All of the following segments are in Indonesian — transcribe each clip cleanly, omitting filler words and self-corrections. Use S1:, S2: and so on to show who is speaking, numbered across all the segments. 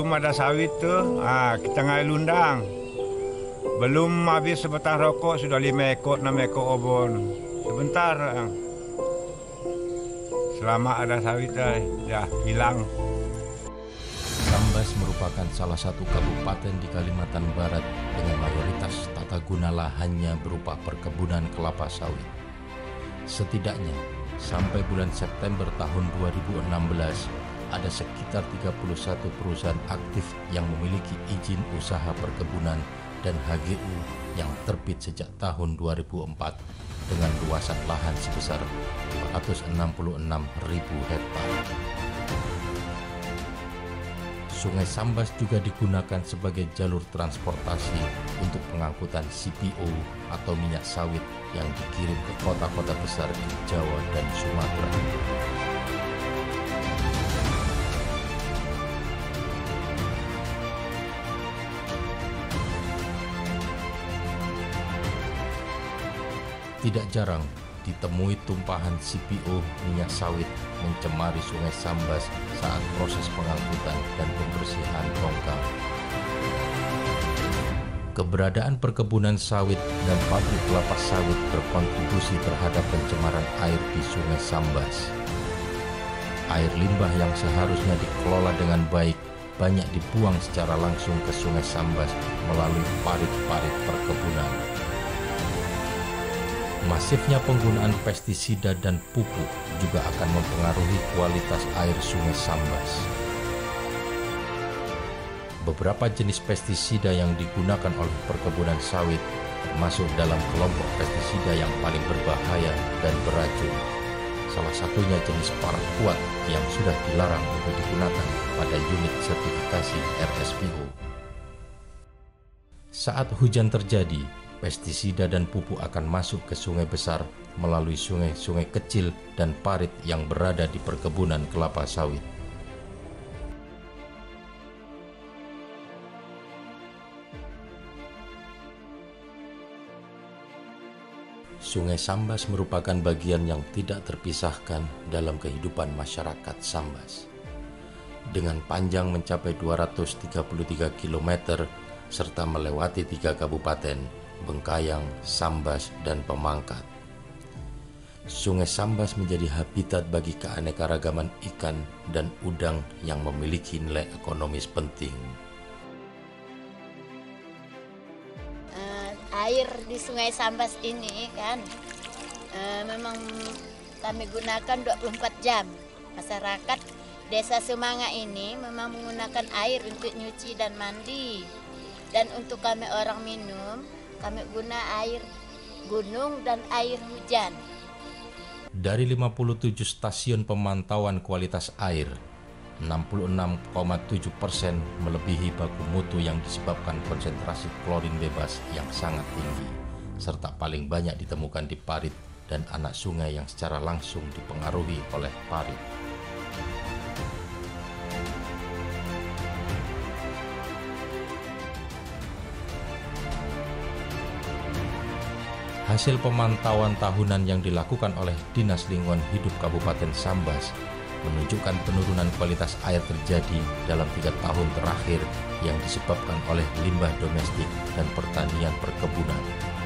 S1: Sebelum ada sawit tuh, kita ngalih lundang. Belum habis sebatang rokok sudah 5 ekor, 6 ekor obon. Sebentar, selama ada sawit ya hilang.
S2: Sambas merupakan salah satu kabupaten di Kalimantan Barat dengan mayoritas tata guna lahannya berupa perkebunan kelapa sawit. Setidaknya sampai bulan September tahun 2016 ada sekitar 31 perusahaan aktif yang memiliki izin usaha perkebunan dan HGU yang terbit sejak tahun 2004 dengan luasan lahan sebesar 466.000 hektar. Sungai Sambas juga digunakan sebagai jalur transportasi untuk pengangkutan CPO atau minyak sawit yang dikirim ke kota-kota besar di Jawa dan Sumatera. Tidak jarang ditemui tumpahan CPO minyak sawit mencemari Sungai Sambas saat proses pengangkutan dan pembersihan tongkang. Keberadaan perkebunan sawit dan pabrik kelapa sawit berkontribusi terhadap pencemaran air di Sungai Sambas. Air limbah yang seharusnya dikelola dengan baik banyak dibuang secara langsung ke Sungai Sambas melalui parit-parit perkebunan. Masifnya penggunaan pestisida dan pupuk juga akan mempengaruhi kualitas air Sungai Sambas. Beberapa jenis pestisida yang digunakan oleh perkebunan sawit termasuk dalam kelompok pestisida yang paling berbahaya dan beracun. Salah satunya jenis paraquat yang sudah dilarang untuk digunakan pada unit sertifikasi RSPO. Saat hujan terjadi, pestisida dan pupuk akan masuk ke sungai besar melalui sungai-sungai kecil dan parit yang berada di perkebunan kelapa sawit. Sungai Sambas merupakan bagian yang tidak terpisahkan dalam kehidupan masyarakat Sambas. Dengan panjang mencapai 233 km serta melewati 3 kabupaten, Bengkayang, Sambas, dan Pemangkat. Sungai Sambas menjadi habitat bagi keanekaragaman ikan dan udang yang memiliki nilai ekonomis penting.
S3: Air di Sungai Sambas ini kan memang kami gunakan 24 jam. Masyarakat Desa Semanga ini memang menggunakan air untuk nyuci dan mandi. Dan untuk kami orang minum, kami guna air gunung dan air hujan.
S2: Dari 57 stasiun pemantauan kualitas air, 66,7% melebihi baku mutu yang disebabkan konsentrasi klorin bebas yang sangat tinggi, serta paling banyak ditemukan di parit dan anak sungai yang secara langsung dipengaruhi oleh parit. Hasil pemantauan tahunan yang dilakukan oleh Dinas Lingkungan Hidup Kabupaten Sambas menunjukkan penurunan kualitas air terjadi dalam 3 tahun terakhir yang disebabkan oleh limbah domestik dan pertanian perkebunan.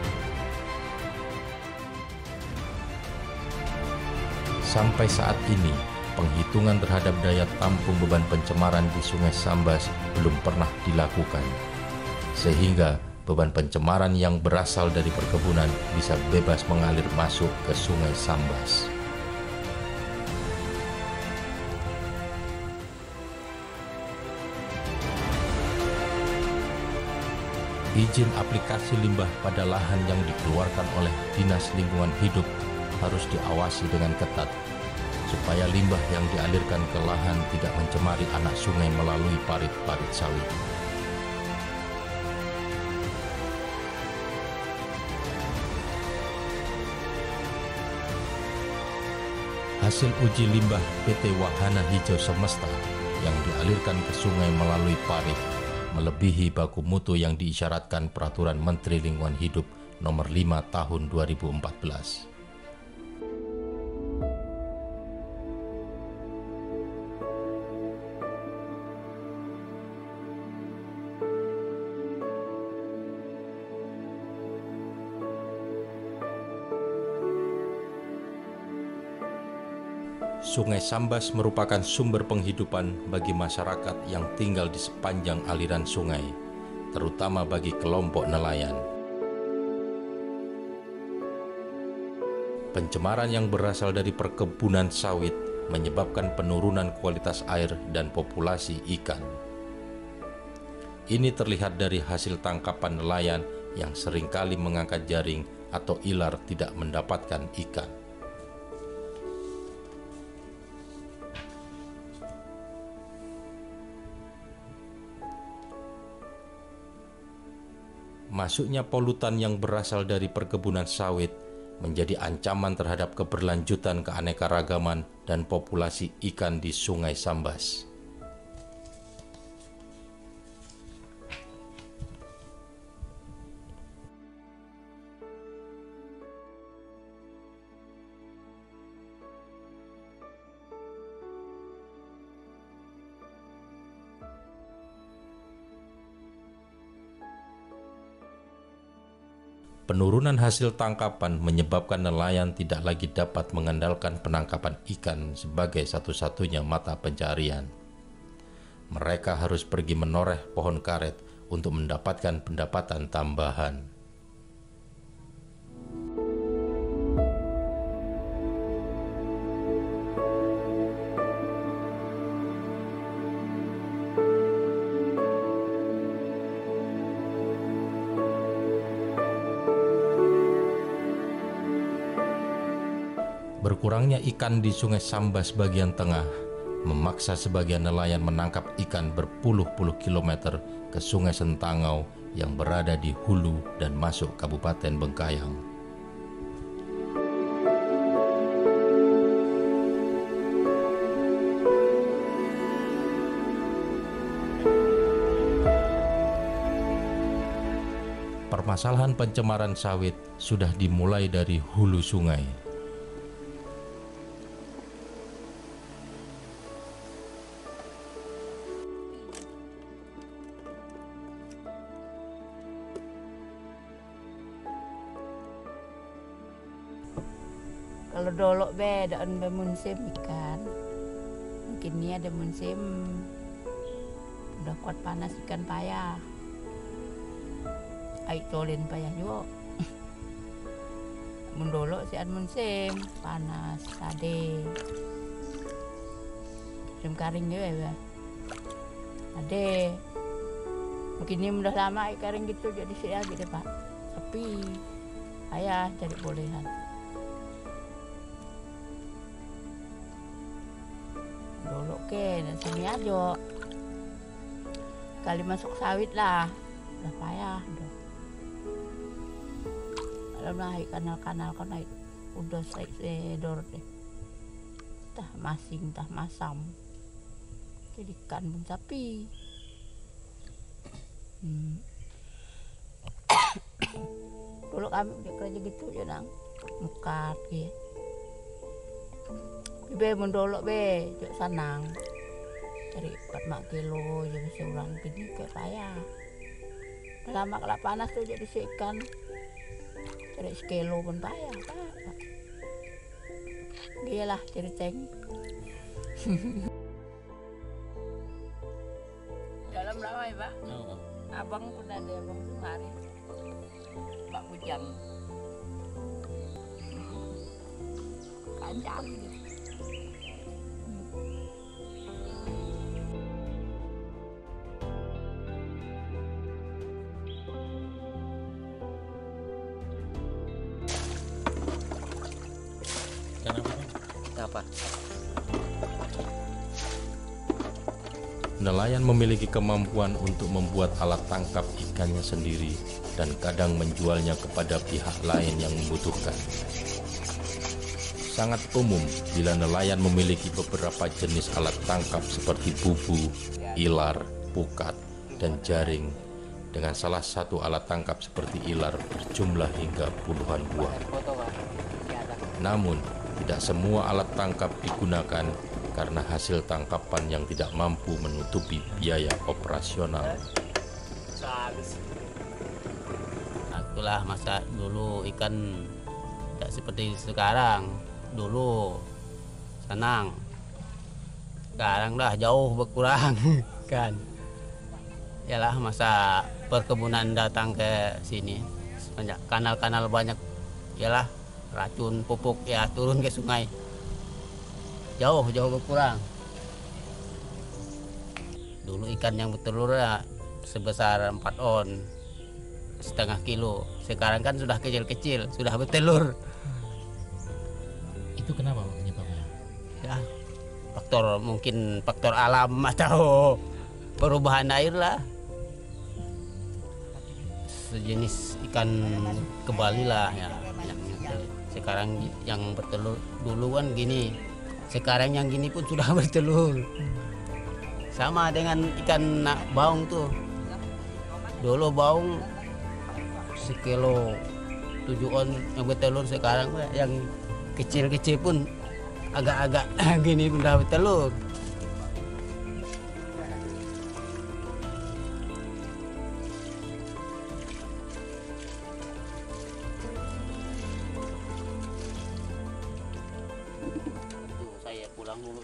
S2: Sampai saat ini, penghitungan terhadap daya tampung beban pencemaran di Sungai Sambas belum pernah dilakukan, sehingga beban pencemaran yang berasal dari perkebunan bisa bebas mengalir masuk ke Sungai Sambas. Izin aplikasi limbah pada lahan yang dikeluarkan oleh Dinas Lingkungan Hidup harus diawasi dengan ketat, supaya limbah yang dialirkan ke lahan tidak mencemari anak sungai melalui parit-parit sawit. Hasil uji limbah PT Wahana Hijau Semesta yang dialirkan ke sungai melalui parit melebihi baku mutu yang diisyaratkan Peraturan Menteri Lingkungan Hidup Nomor 5 Tahun 2014. Sungai Sambas merupakan sumber penghidupan bagi masyarakat yang tinggal di sepanjang aliran sungai, terutama bagi kelompok nelayan. Pencemaran yang berasal dari perkebunan sawit menyebabkan penurunan kualitas air dan populasi ikan. Ini terlihat dari hasil tangkapan nelayan yang seringkali mengangkat jaring atau ilar tidak mendapatkan ikan. Masuknya polutan yang berasal dari perkebunan sawit menjadi ancaman terhadap keberlanjutan keanekaragaman dan populasi ikan di Sungai Sambas. Penurunan hasil tangkapan menyebabkan nelayan tidak lagi dapat mengandalkan penangkapan ikan sebagai satu-satunya mata pencarian. Mereka harus pergi menoreh pohon karet untuk mendapatkan pendapatan tambahan. Berkurangnya ikan di Sungai Sambas bagian tengah memaksa sebagian nelayan menangkap ikan berpuluh-puluh kilometer ke Sungai Sentangau yang berada di hulu dan masuk Kabupaten Bengkayang. Permasalahan pencemaran sawit sudah dimulai dari hulu sungai.
S3: Kalau dolok bedaan musim ikan, mungkin ini ada musim udah kuat panas ikan payah, air colin payah juga. Mendolok si musim panas ade, musim kering juga ya, ade. Mungkin ini udah lama kering gitu jadi si gitu pak, tapi ayah cari bolehan. Dolok ke dan sini aja kali masuk sawit lah udah payah udah kalau naik kanal-kanal kan naik udah sedor deh tah masing tah masam jadi ikan pun sapi dulu kami kerja gitu ya nang mukat gitu be mendolok be jok sanang cari 4 kilo jadi seorang gini kayak payah lama kalau panas tuh jadi si ikan cari sekilo pun payah pak dia lah cari ceng dalam ramai pak abang pun ada abang kemarin pak Bujang panjang gitu.
S4: Kenapa?
S2: Nelayan memiliki kemampuan untuk membuat alat tangkap ikannya sendiri dan kadang menjualnya kepada pihak lain yang membutuhkan. Sangat umum bila nelayan memiliki beberapa jenis alat tangkap seperti bubu, ilar, pukat, dan jaring. Dengan salah satu alat tangkap seperti ilar berjumlah hingga puluhan buah. Namun, tidak semua alat tangkap digunakan karena hasil tangkapan yang tidak mampu menutupi biaya operasional.
S4: Itulah masa dulu ikan tidak seperti sekarang. Dulu senang. Sekarang dah jauh berkurang kan. Yalah masa perkebunan datang ke sini, banyak kanal-kanal banyak, yalah racun pupuk ya turun ke sungai. Jauh berkurang. Dulu ikan yang bertelur ya sebesar 4 on, setengah kilo. Sekarang kan sudah kecil-kecil, sudah bertelur.
S2: Itu kenapa Pak, penyebabnya?
S4: Ya, mungkin faktor alam atau perubahan air lah. Sejenis ikan kembali lah ya. Sekarang yang bertelur dulu kan gini, sekarang yang gini pun sudah bertelur. Sama dengan ikan baung tuh. Dulu baung sekilo 7 on yang bertelur, sekarang yang kecil-kecil pun agak-agak gini udah bertelur. Saya pulang dulu.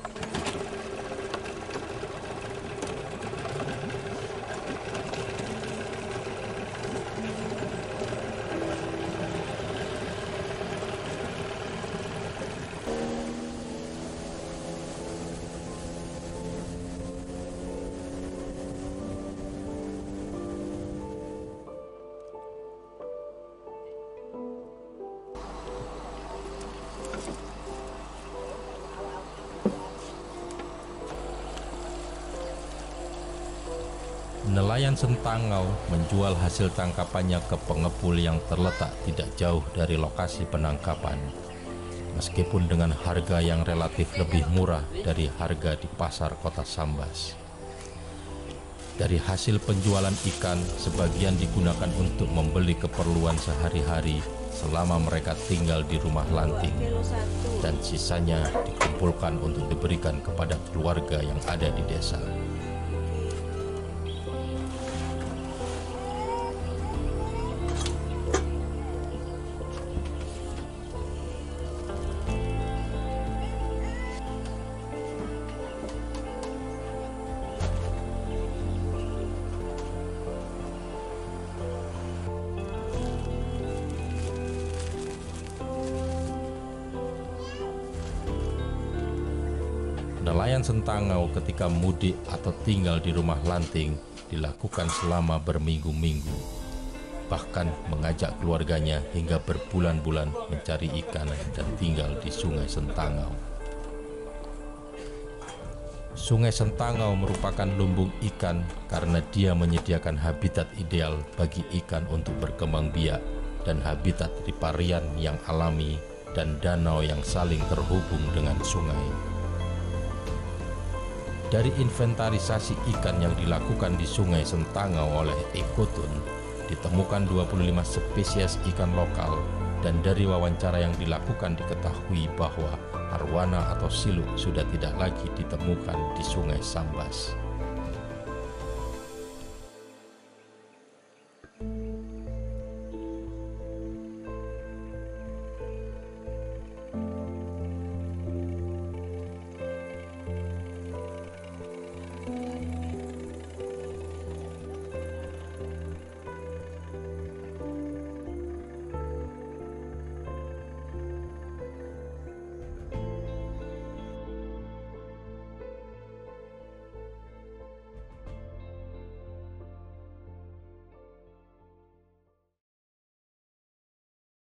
S2: Nelayan Sentangau menjual hasil tangkapannya ke pengepul yang terletak tidak jauh dari lokasi penangkapan, meskipun dengan harga yang relatif lebih murah dari harga di pasar kota Sambas. Dari hasil penjualan ikan, sebagian digunakan untuk membeli keperluan sehari-hari selama mereka tinggal di rumah lanting, dan sisanya dikumpulkan untuk diberikan kepada keluarga yang ada di desa. Nelayan Sentangau ketika mudik atau tinggal di rumah lanting dilakukan selama berminggu-minggu, bahkan mengajak keluarganya hingga berbulan-bulan mencari ikan dan tinggal di Sungai Sentangau. Sungai Sentangau merupakan lumbung ikan karena dia menyediakan habitat ideal bagi ikan untuk berkembang biak dan habitat riparian yang alami dan danau yang saling terhubung dengan sungai. Dari inventarisasi ikan yang dilakukan di Sungai Sentangau oleh Ekotun, ditemukan 25 spesies ikan lokal, dan dari wawancara yang dilakukan diketahui bahwa arwana atau siluk sudah tidak lagi ditemukan di Sungai Sambas.